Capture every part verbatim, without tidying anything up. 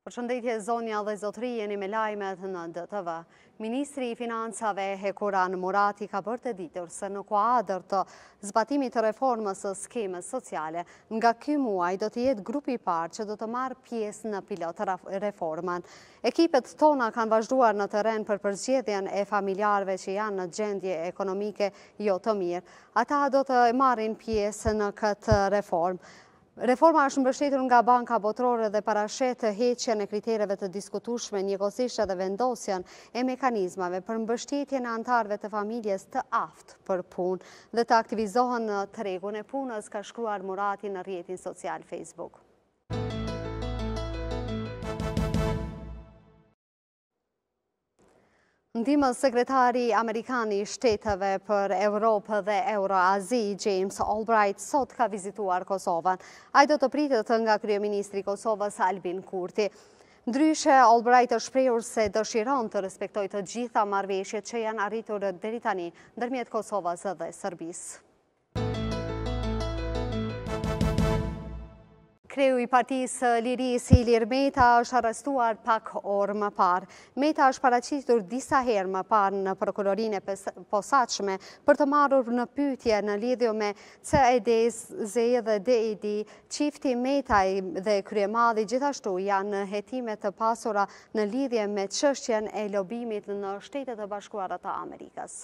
Përshëndetje zonja dhe zotëri, jeni me lajmet në D T V. Ministri i Financave Hekuran Murati ka bërë të ditur se në kuadër të zbatimit të reformës së skemës sociale, nga ky muaj do të jetë grupi i parë që do të marrë pjesë në pilot reformën. Ekipet tona kanë vazhduar në terren për përzgjedhjen e familjarëve që janë në gjendje ekonomike jo të mirë. Ata do të marrin pjesë në këtë reformë. Reforma është mbështetur nga Banka Botërore dhe parashet heqjen e kritereve të diskutueshme, njëkohësisht edhe vendosjen e mekanizmave për mbështetjen e anëtarëve të familjes të aftë për punë dhe të aktivizohen në tregun e punës, ka shkruar Murati në rrjetin social Facebook. Ndihmës sekretari Amerikan i Shteteve për Europë dhe Euroazi, James Albright, sot ka vizituar Kosovën. Ai do të pritet nga kryeministri i Kosovës Albin Kurti. Ndryshe, Albright është shprehur se dëshiron të respektojë të gjitha marrëveshjet që janë arritur deri tani ndërmjet Kosovës dhe Serbisë. Kreu i Partisë Lirisë Ilir Meta është arrestuar pak orë më parë. Meta është paraqitur disa herë më parë në prokurorinë e posaçme për të marrur në pyetje në lidhje me C E D Z dhe D E D. Çifti Metaj dhe kryemadhi gjithashtu janë në hetime të pasura në lidhje me çështjen e lobimit në Shtetet e Bashkuara të Amerikës.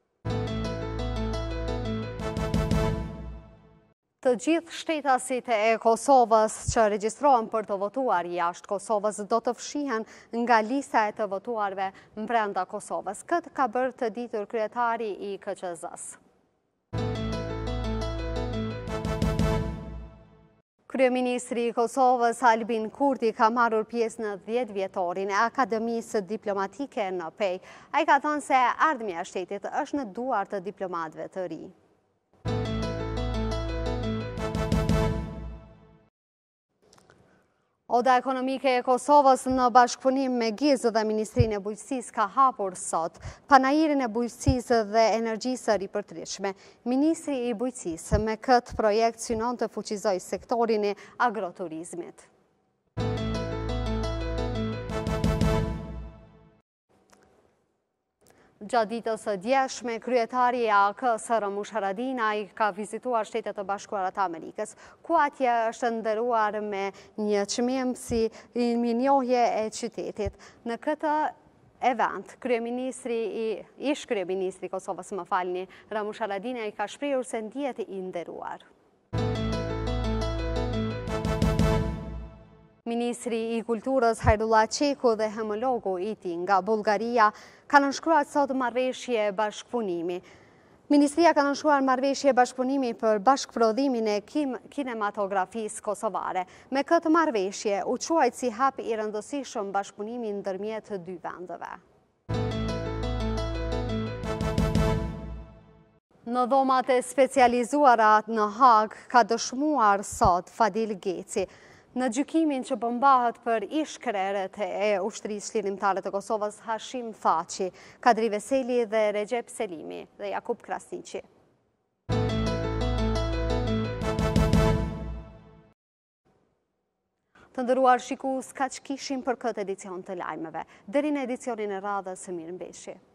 Të gjithë shtetasit e Kosovës që regjistrohen për të votuar jashtë Kosovës do të fshihen nga lista e të votuarve brenda Kosovës. Këtë ka bërë të ditur kryetari i K Q Z-s. Kryeministri i Kosovës Albin Kurti ka marrur pjesë në dhjetë vjetorin e Akademisë Diplomatike në Pej. Ai ka thënë se ardhmja e shtetit është në duart të diplomatëve të ri. Oda ekonomike e Kosovës në bashkëpunim me G I Z dhe Ministrinë e Bujqësisë ka hapur sot panajirin e bujqësisë dhe energjisë ripërtritshme. Ministri i Bujqësisë me këtë projekt synon të fuqizojë sektorin e agroturizmit. Gjatë ditës së djeshme, kryetari i A K-s Ramush Haradinaj ka vizituar Shtetet e Bashkuara të Amerikës, ku atje është nderuar me një çmim si mirënjohje e qytetit. Në këtë event, kryeministri i ish kryeministri i Kosovës, më falni, Ramush Haradinaj ka shprehur se ndihet i nderuar. Ministri i Kulturës Hajdullah Qeku dhe homologu i tij nga Bullgaria kanë nënshkruar sot marrëveshje bashkëpunimi. Ministria ka nënshkruar marrëveshje bashkëpunimi për bashkëprodhimin e kinematografisë kosovare. Me këtë marrëveshje u quajt si hap i rëndësishëm bashkëpunimi ndërmjet të dy vendeve. Në dhomat e specializuara në Hag ka dëshmuar sot Fadil Geci në gjykimin që përmbahet për ish-krerët e ushtrisë çlirimtare të Kosovës Hashim Thaçi, Kadri Veseli dhe Recep Selimi dhe Jakub Krasniqi. Të nderuar shikues, kaq kishim për këtë edicion të lajmeve. Deri në edicionin e radhës, mirëmbëjtje.